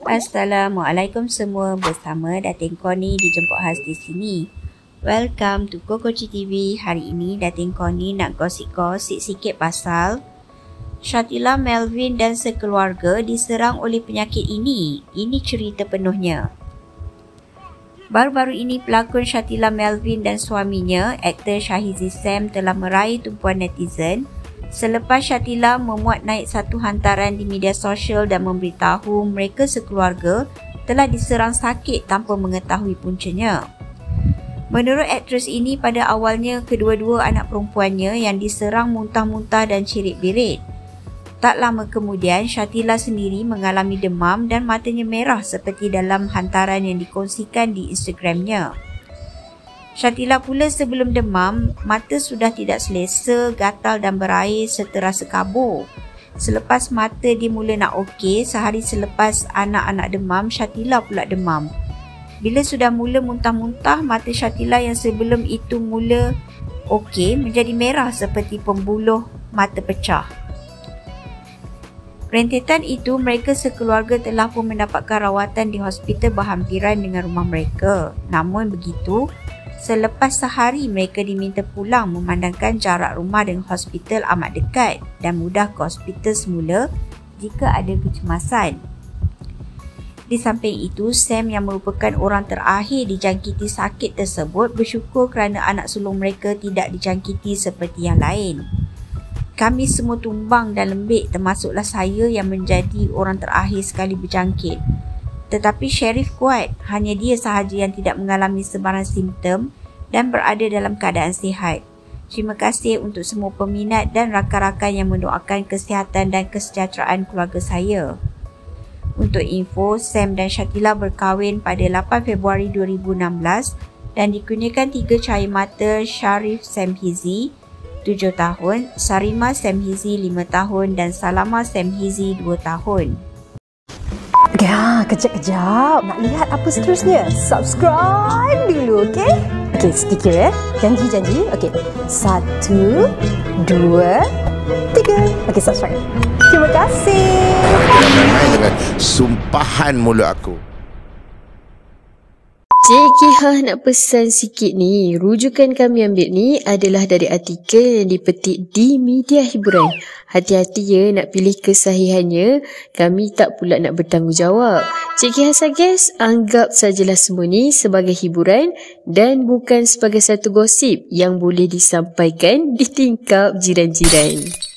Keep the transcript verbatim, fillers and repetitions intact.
Assalamualaikum semua, bersama Datin Connie dijemput khas di sini. Welcome to Kokoci T V. Hari ini Datin Connie nak gosip-gosip sikit pasal Shatila Melvin dan sekeluarga diserang oleh penyakit ini. Ini cerita penuhnya. Baru-baru ini pelakon Shatila Melvin dan suaminya, aktor Shahizi Sam, telah meraih tumpuan netizen selepas Shatila memuat naik satu hantaran di media sosial dan memberitahu mereka sekeluarga telah diserang sakit tanpa mengetahui puncanya. Menurut aktris ini, pada awalnya kedua-dua anak perempuannya yang diserang muntah-muntah dan cirit-birit. Tak lama kemudian, Shatila sendiri mengalami demam dan matanya merah seperti dalam hantaran yang dikongsikan di Instagramnya. Shatila pula sebelum demam, mata sudah tidak selesa, gatal dan berair serta rasa kabur. Selepas mata dia mula nak okey, sehari selepas anak-anak demam, Shatila pula demam. Bila sudah mula muntah-muntah, mata Shatila yang sebelum itu mula okey menjadi merah seperti pembuluh mata pecah. Rentetan itu, mereka sekeluarga telah pun mendapatkan rawatan di hospital berhampiran dengan rumah mereka. Namun begitu, selepas sehari mereka diminta pulang memandangkan jarak rumah dengan hospital amat dekat dan mudah ke hospital semula jika ada kecemasan. Di samping itu, Sam yang merupakan orang terakhir dijangkiti sakit tersebut bersyukur kerana anak sulung mereka tidak dijangkiti seperti yang lain. Kami semua tumbang dan lembik, termasuklah saya yang menjadi orang terakhir sekali berjangkit. Tetapi Sherif kuat, hanya dia sahaja yang tidak mengalami sebarang simptom dan berada dalam keadaan sihat. Terima kasih untuk semua peminat dan rakan-rakan yang mendoakan kesihatan dan kesejahteraan keluarga saya. Untuk info, Sam dan Shatila berkahwin pada lapan Februari dua ribu enam belas dan dikurniakan tiga cahaya mata, Sharif Samhizi tujuh tahun, Sarima Samhizi lima tahun dan Salama Samhizi dua tahun. Ya, kejap-kejap. Nak lihat apa seterusnya? Subscribe dulu, okey? Okey, stiker ya. Janji-janji. Okey. Satu, dua, tiga. Okey, subscribe. Terima kasih. Jangan main dengan sumpahan mulut aku. Cik Kihah nak pesan sikit ni. Rujukan kami ambil ni adalah dari artikel yang dipetik di media hiburan. Hati-hati ya nak pilih kesahihannya. Kami tak pula nak bertanggungjawab. Cik Kihah suggest anggap sajalah semua ni sebagai hiburan dan bukan sebagai satu gosip yang boleh disampaikan di tingkap jiran-jiran.